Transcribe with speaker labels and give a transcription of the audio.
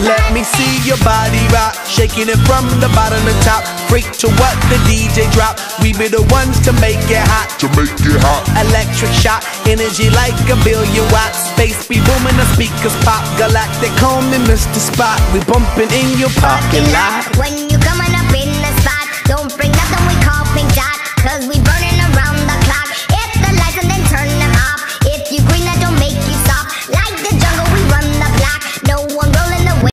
Speaker 1: Let me see your body rock, shaking it from the bottom to top. Freak to what the DJ drop. We be the ones to make it hot. Electric shock, energy like a billion watts. Space be booming, the speakers pop. Galactic, call me Mr. Spot. We bumping in your parking lot.
Speaker 2: When you coming up in the spot, don't bring nothing we call pink dot, 'cause we